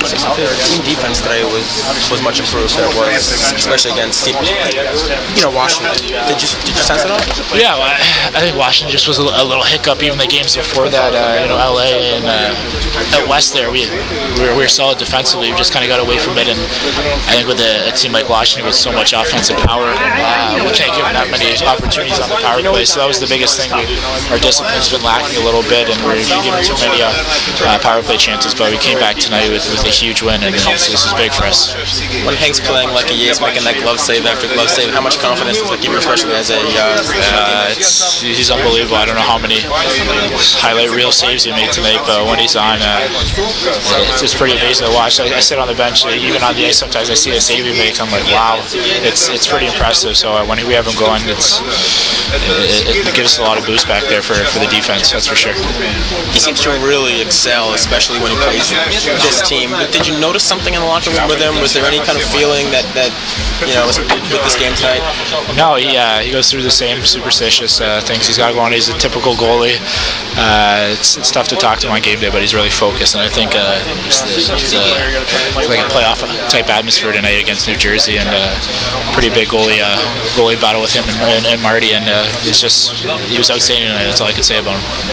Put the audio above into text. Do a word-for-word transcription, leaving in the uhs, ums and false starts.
but the team defense today was was much improved. There was, especially against teams, you know, Washington. Did you did you sense it all? Yeah, well, I, I think Washington just was a, a little hiccup. Even the games before that, uh, you know, L A and uh, out west there, we we were, we were solid defensively. We just kind of got away from it, and I think with a, a team like Washington with so much offensive power, uh, we can't give them that many opportunities on the power play. So that was the biggest thing. We, our discipline's been lacking a little bit, and we're giving too many uh, uh, power play chances. But we came back tonight with, with a huge win, and this, this is big for us. When Hank's playing like he is, making that glove save after glove save, how much confidence does it give you, especially as a? Uh, uh, it's, he's unbelievable. I don't know how many highlight reel saves he made tonight, but when he's on, uh, it's, it's pretty amazing to watch. I, I sit on the bench, even on the ice. Sometimes I see a save he makes. I'm like, wow, it's it's pretty impressive. So uh, when we have him going, it's it, it gives us a lot of boost back there for for the defense. That's for sure. He seems to really excel, especially when he plays this team. But did you notice something in the locker room with him? Was there any kind of feeling that that you know with this game tonight? No, he uh, he goes through the same superstitious uh, things he's got going. He's a typical goalie. Uh, it's, it's tough to talk to him on game day, but he's really focused, and I think uh, it's, it's uh, like a playoff type atmosphere tonight against New Jersey, and a uh, pretty big goalie uh, goalie battle with him and, and, and Marty, and uh, it's just he was outstanding tonight. That's all I could say about him.